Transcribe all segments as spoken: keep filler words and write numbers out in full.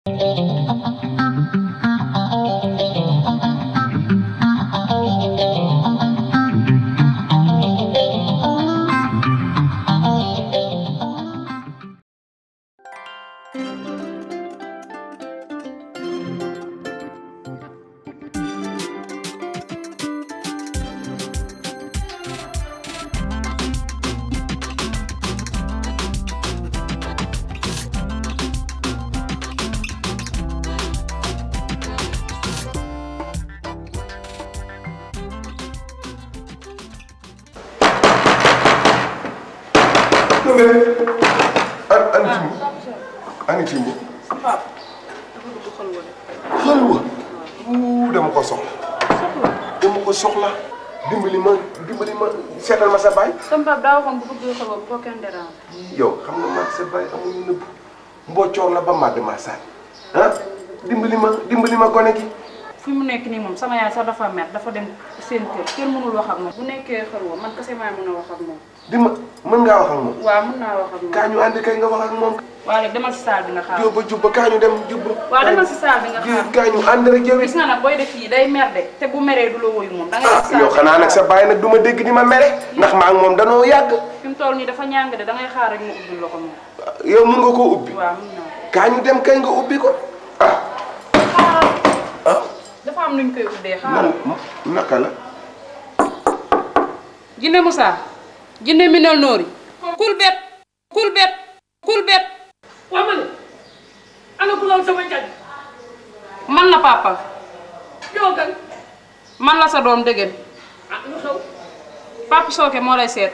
ani Timbo xalwa wuu dama ko soxla dama ko soxla dimbali ma dimbali ma seetal ma sa baay. sama papa daa waxoon bu bëgg xalwa bu ko kenn dérange. yow xam nga maag sa baay amuñu nëbb mboccoor la ba màdd ma saat ah dimbali ma dimbali ma gone gi. fi mu nekk nii moom sama yaay sax dafa mer dafa dem seen kër kenn mënul wax ak moom bu nekkee xalwa man kese maa mën a wax ak moom. di ma mën ngaa wax ak moom. waaw mën naa wax ak moom. kaa ñu ànd kay nga wax ak moom. waaw léegi demal si saal bi nga xaar. jubba jubba kaa ñu dem jubba. waaw demal si saal bi nga xaar. kaa ñu ànd rek yow. gis nga nag booy def yi day mer de te bu meree du la woyu moom. da ngay def saal yow xanaa nag sa baay nag du ma dégg ni ma mere. ndax maa ngi moom danoo yàgg. fi mu toll nii dafa ñàng de da ngay xaar rek mu ubbil la ko moom. yow mun nga koo ubbi. waaw mun naa ko. kaa ñu dem kay nga ubbi ko ah. ah. dafa am nuñ koy ubbee xaaral. naka la. Jinne Moussa. Jinne Minel Noori. Kulbet. Kulbet. Kulbet. waaw man ana ku lool sama njëg. man la papa. yow kan. man la sa doom dëgën. ah lu xew. papa Sooke moo lay seet.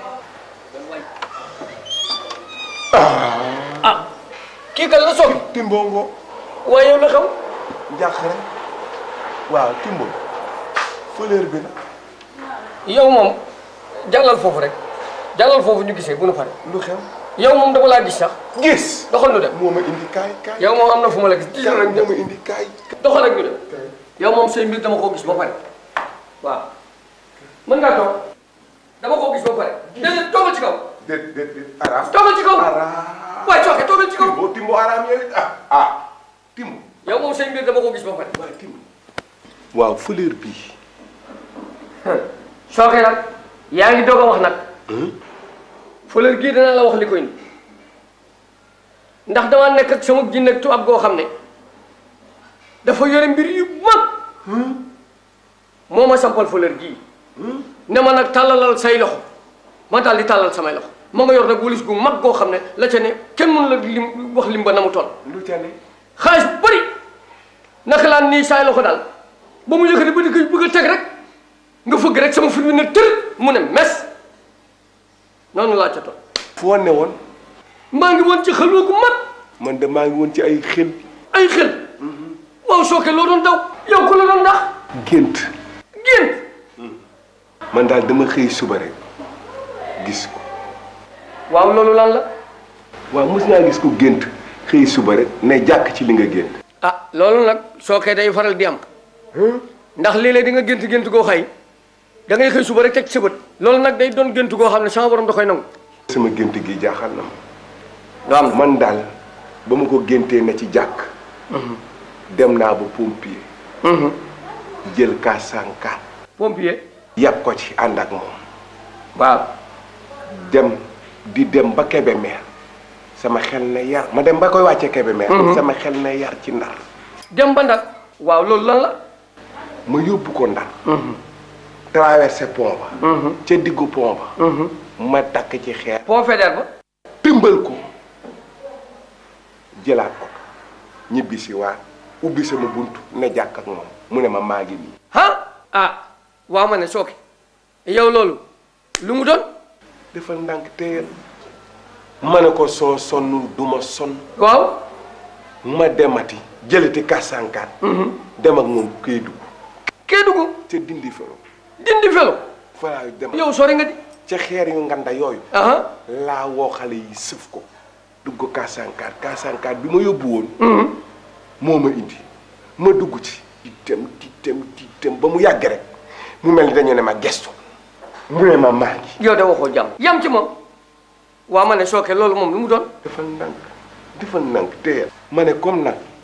ah kii kan la Sooke. Timbo ngo. waaye yow la xew. jàq rek waaw Timbo fleur bi na. yow moom jàllal foofu rek jàllal foofu ñu gisee bu nu pare. lu xew. yow moom dama laa gis sax. gis. doxal ñu dem. moo ma indi kaay kaay. yow moom am na fu ma la gis. kaay moo ma indi kaay. doxal rek ñu dem. yow moom say mbir dama koo gis ba pare. waaw mën ngaa toog dama koo gis ba pare. déedéet toogal ci kaw. déet déet déet araam. toogal ci kaw. araam. waaye Sooke toogal ci kaw. Timbo Timbo araam yow it ah ah Timbo. yow moom say mbir dama koo gis ba pare. waaw Timbo. waaw fleur bii. Sooke nag yaa ngi doog a wax nag. fleur gii danaa la wax li koy indi ndax damaa nekk ak sama jinne ak tubaab goo xam ne dafa yore mbir yu mag moo ma sampal fleur gii ne ma nag tàllalal say loxo ma daal di tàllal samay loxo ma nga yor nag wulis gu mag goo xam ne la ca ne kenn mënu la lim wax lim ba na mu toll. lu ca ne. xaalis bu bëri naka laa nii say loxo daal ba mu yëkkati ba di koy bëgg a teg rek nga fëgg rek sama fir bi ne tër mu ne mes noonu laa ca toll. foo ne woon. maa ngi woon ci xelwa gu mag. man de maa ngi woon ci ay xel. ay xel. waaw Sooke loo doon daw. yow ku la doon ndax. gént. gént. man daal dama xëy suba rek gis ko. waaw loolu lan la. waaw mos naa gis ko gént xëy suba rek ne jàkk ci li nga gént. ah loolu nag Sooke day faral di am. ndax léeg-léeg di nga gént gént goo xëy da ngay xëy suba rek teg sa bët. loolu nag day doon gént goo xam ne sama borom da koy nangu. sama gént gi jaaxal na ma. nga am man daal ba ma ko géntee na ci jàkk. dem naa ba pompier. jël quatre cent quatre. pompier. yàpp ko ci ànd ak moom. waaw. dem di dem ba Kébémer sama xel na yar ma dem ba koy wàccee Kébémer. sama xel na yar ci Ndar. dem ba Ndar. waaw loolu lan la. ma yóbbu ko Ndar. traversé pont ba. ca diggu pont ba. ma takk ci xeer. pont Faidherbe ba. tëmbal ko jëlaat ko ñibbi si waat ubbi sama buntu ne jàkk ak moom mu ne ma maa ngi nii. ah ah waaw ma ne Sooke yow loolu lu mu doon. dafa ndànk téyel ma ne ko soo sonnul du ma sonn. waaw. ma demati jëlati quatre cent quatre. dem ak moom Kédougou. Kédougou. ca dindi felo. dindi felo. fa laa dem. yow sori nga di. ca xeer yu nganda yooyu. laa woo xale yi sëf ko dugg quatre cent quatre quatre cent quatre bi ma yóbbu woon. moo ma indi ma dugg ci. di dem di dem di dem ba mu yàgg rek mu mel ni dañu ne ma gestu mu ne ma maa ngi. yow de waxoo jàmm. yam ci moom. waa ma ne Sooke loolu moom lu mu doon. dafa ndànk dafa ndànk téyel ma ne comme nag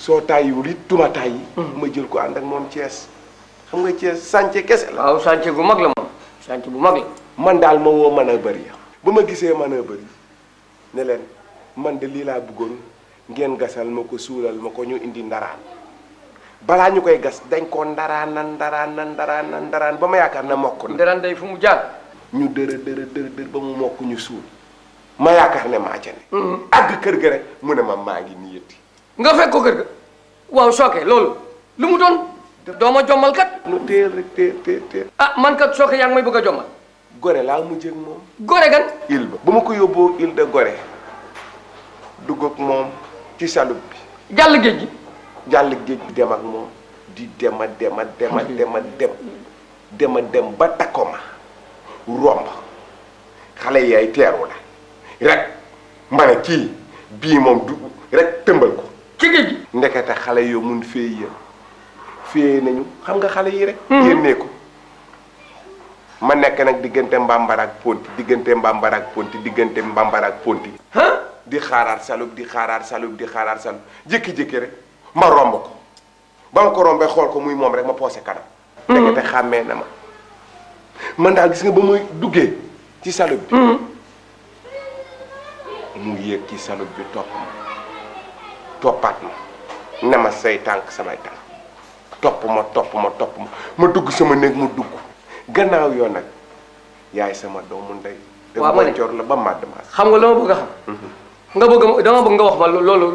soo tàyyiwul it duma tàyyi. ma jël ko ànd ak moom Thiès xam nga Thiès sànce kese la. waaw sànce bu mag la moom sànce bu mag la. man daal ma woo mën a bëri ba ma gisee mën a bëri ne leen man de lii laa bëggoon ngeen gasal ma ko suulal ma ko ñu indi ndaraan balaa ñu koy gas dañ ko ndaraan nan ndaraan nan ndaraan nan ndaraan ba ma yaakaar na mokk na. ndaraan day fu mu jaar. ñu dërë dërë dërë dër ba mu mokk ñu suul ma yaakaar ne maa ca ne. àgg kër ga rek mu ne ma maa ngi nii yëtti. nga fekk ko kër ga waaw Soké loolu lu mu doon. doo ma jommal kat. nu teel rek teel teel teel. ah man kat Soké yaa ngi may bëgg a jommal. Gorée laa mujjee ak moom. Gorée gan. île ba ba ma ko yóbboo île de Gorée dugg ak moom ci salub bi. jàll géej gi. jàll géej gi dem ak moom di dem a dem a dem a dem a dem dem a dem ba takkoma romb xale yaay teeru la rek ma ne kii bii moom du rek tëmbal ko. ci géej gi. ndekete xale yoo mun fee yéen fee nañu xam nga xale yi rek. yénnee ko ma nekk nag diggante mbambara ak ponti diggante mbambara ak ponti diggante mbambara ak ponti. di xaaraat salub di xaaraat salub di xaaraat salub jékki-jékki rek ma romb ko ba ma ko rombee xool ko muy moom rek ma poosé kanam. ndekete xàmmee na ma man daal gis nga ba muy duggee ci salub bi. mu yéeg ci salub bi topp ma toppaat ma ne ma say tànk samay tànk topp ma topp ma topp ma ma dugg sama néeg mu dugg gannaaw yoon nag yaay sama doomu ndey. waaw ma ne jor la ba màdd ma. xam nga loo ma bëgg a xam. nga bëgg dama bëgg nga wax ma loolu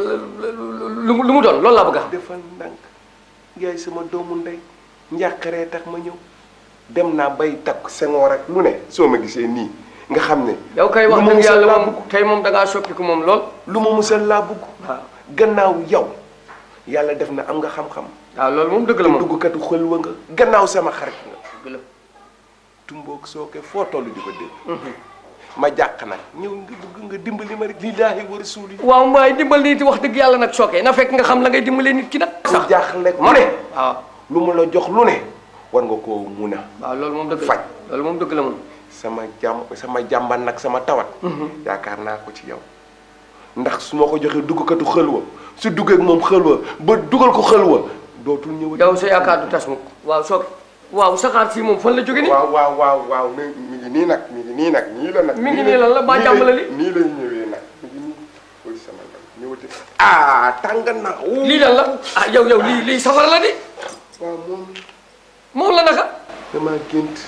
lu lu mu doon loolu laa bëgg a xam. defal ndànk yaay sama doomu ndey njàqaree tax ma ñëw dem naa bay takk sengoor ak lu ne soo ma gisee nii nga xam ne. yow kay wax dëgg yàlla moom tey moom da ngaa soppiku moom lool. lu ma musal laa bëgg. waaw gannaaw yow yàlla def na am nga xam-xam. waaw loolu moom dëgg la moom duggkatu xëlwa nga. gannaaw sama xarit nga. dëgg la. Tumboog Soké foo toll di ko dégg. ma jàq nag ñëw nga bëgg nga dimbali ma rek lillaahi wa rasuuli. waaw waaye dimbali nit wax dëgg yàlla nag Soké na fekk nga xam la ngay dimbalee nit ki nag. sax jaaxle ku ne. waaw lu mu la jox lu ne war nga koo mun a. waaw loolu moom dëgg la faj loolu moom dëgg la moom. sama jàmm sama jàmban nag sama tawat. yaakaar naa ko ci yow ndax su ma ko joxee duggkatu xëlwa su duggee ak moom xëlwa ba dugal ko xëlwa dootul ñëw. yow sa yaakaar du tas mukk waaw Soké waaw saxaar si moom fan la jóge nii. waaw waaw waaw waaw mi ngi nii nag mi ngi nii nag nii la nag. mi ngi nii lan la ba jàmm la li nii lay ñëwee nag mi ngi nii ooy sama ñëwati. ah tàng na. lii lan la ah yow yow lii lii safara la di. waaw moom. moom la naka. damaa gént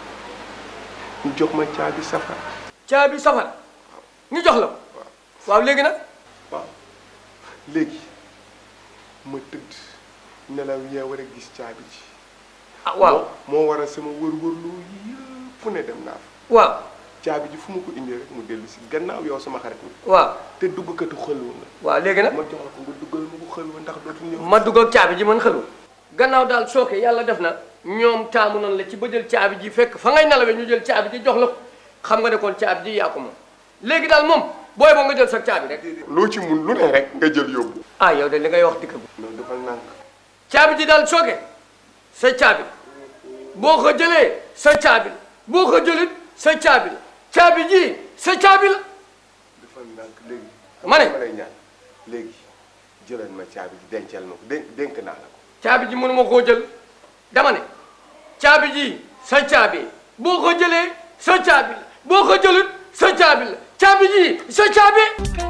ñu jox ma caabi safara. caabi safara ñu jox la ko. waaw léegi nag. waaw léegi ma tëdd nelaw yeew rek gis caabi ji. ah waaw moo waral sama wër-wërlu yëpp fu ne dem naa fa. waaw caabi ji fu ma ko indee rek mu dellu si gannaaw yow sama xarit mi. waaw te duggkatu xëlwa nga. waaw léegi nag ma jox la ko nga duggal ma ko xëlwa ndax dootul ñëw. ma dugg ak caabi ji man xëlu gannaaw daal Soké yàlla def na ñoom taamu nañ la ci ba jël caabi ji fekk fa ngay nalawee ñu jël caabi ji jox la ko xam nga ne kon caabi ji yaa ko moom léegi daal moom booy boo nga jël sa caabi rek. loo ci mun lu ne rek nga jël yóbbu. ah yow de li ngay wax dikk bu non defal nànk. caabi ji daal Soké sa caabi boo ko jëlee sa caabi la boo ko jëlit sa caabi la caabi ji sa caabi la. defal nànk léegi. ma ne ma lay ñaan léegi jëlal ma caabi ji dencal ma ko dénk dénk naa la ko. caabi ji mënuma koo jël dama ne caabi ji sa caabi boo ko jëlee sa caabi la boo ko jëlit sa caabi la caabi ji sa caabi.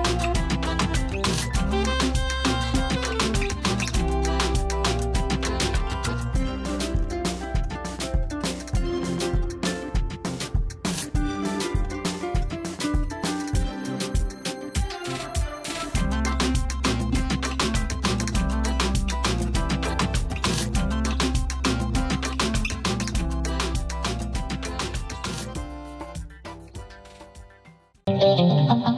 Thank you.